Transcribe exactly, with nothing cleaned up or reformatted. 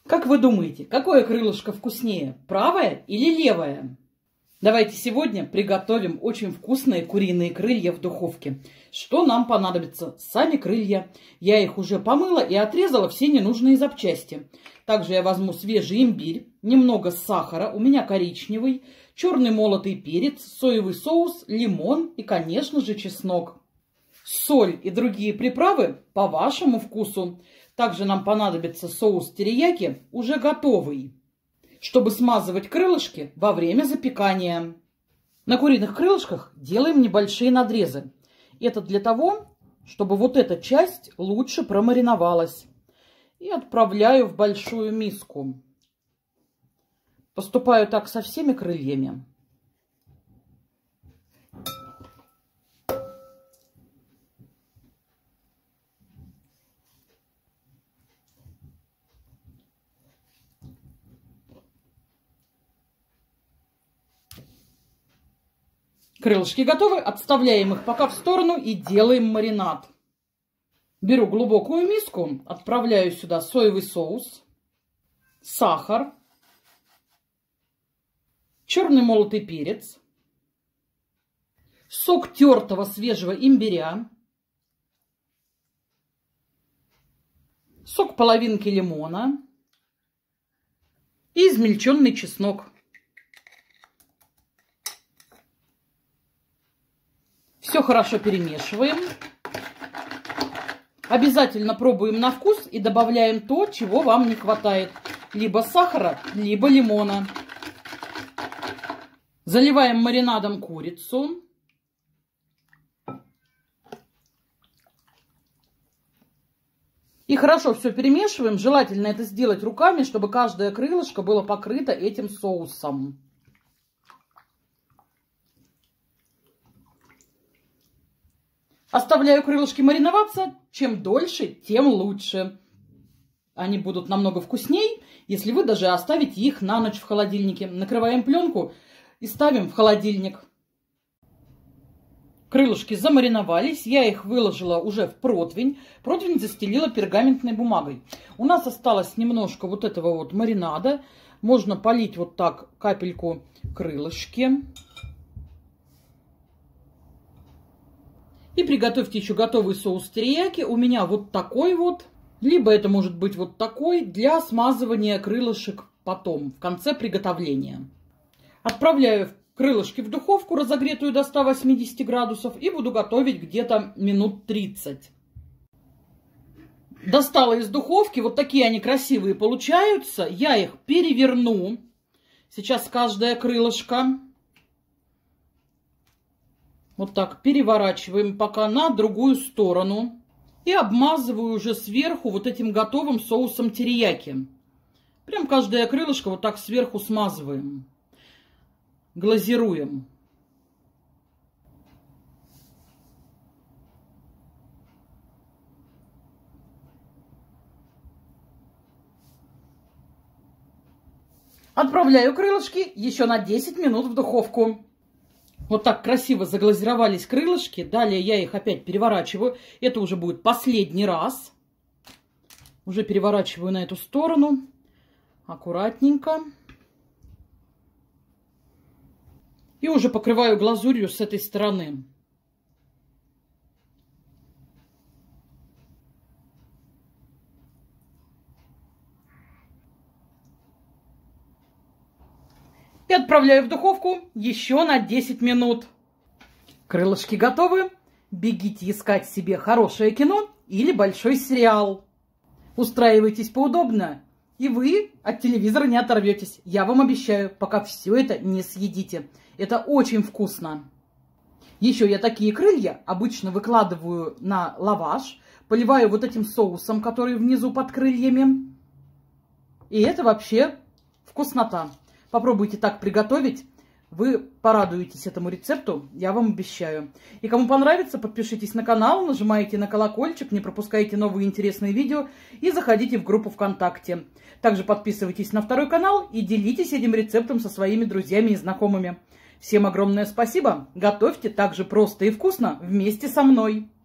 Как вы думаете, какое крылышко вкуснее, правое или левое? Давайте сегодня приготовим очень вкусные куриные крылья в духовке. Что нам понадобится? Сами крылья. Я их уже помыла и отрезала все ненужные запчасти. Также я возьму свежий имбирь, немного сахара, у меня коричневый, черный молотый перец, соевый соус, лимон и, конечно же, чеснок. Соль и другие приправы по вашему вкусу. Также нам понадобится соус терияки, уже готовый, чтобы смазывать крылышки во время запекания. На куриных крылышках делаем небольшие надрезы. Это для того, чтобы вот эта часть лучше промариновалась. И отправляю в большую миску. Поступаю так со всеми крыльями. Крылышки готовы, отставляем их пока в сторону и делаем маринад. Беру глубокую миску, отправляю сюда соевый соус, сахар, черный молотый перец, сок тертого свежего имбиря, сок половинки лимона и измельченный чеснок. Все хорошо перемешиваем. Обязательно пробуем на вкус и добавляем то, чего вам не хватает. Либо сахара, либо лимона. Заливаем маринадом курицу. И хорошо все перемешиваем. Желательно это сделать руками, чтобы каждое крылышко было покрыто этим соусом. Оставляю крылышки мариноваться. Чем дольше, тем лучше. Они будут намного вкусней, если вы даже оставите их на ночь в холодильнике. Накрываем пленку и ставим в холодильник. Крылышки замариновались. Я их выложила уже в противень. Противень застелила пергаментной бумагой. У нас осталось немножко вот этого вот маринада. Можно полить вот так капельку крылышки. И приготовьте еще готовый соус терияки. У меня вот такой вот. Либо это может быть вот такой для смазывания крылышек потом, в конце приготовления. Отправляю крылышки в духовку, разогретую до ста восьмидесяти градусов. И буду готовить где-то минут тридцать. Достала из духовки. Вот такие они красивые получаются. Я их переверну. Сейчас каждое крылышко. Вот так переворачиваем пока на другую сторону. И обмазываю уже сверху вот этим готовым соусом терияки. Прям каждое крылышко вот так сверху смазываем. Глазируем. Отправляю крылышки еще на десять минут в духовку. Вот так красиво заглазировались крылышки. Далее я их опять переворачиваю. Это уже будет последний раз. Уже переворачиваю на эту сторону. Аккуратненько. И уже покрываю глазурью с этой стороны. И отправляю в духовку еще на десять минут. Крылышки готовы. Бегите искать себе хорошее кино или большой сериал. Устраивайтесь поудобно, и вы от телевизора не оторветесь. Я вам обещаю, пока все это не съедите. Это очень вкусно. Еще я такие крылья обычно выкладываю на лаваш, поливаю вот этим соусом, который внизу под крыльями. И это вообще вкуснота. Попробуйте так приготовить, вы порадуетесь этому рецепту, я вам обещаю. И кому понравится, подпишитесь на канал, нажимайте на колокольчик, не пропускайте новые интересные видео и заходите в группу ВКонтакте. Также подписывайтесь на второй канал и делитесь этим рецептом со своими друзьями и знакомыми. Всем огромное спасибо, готовьте так же просто и вкусно вместе со мной.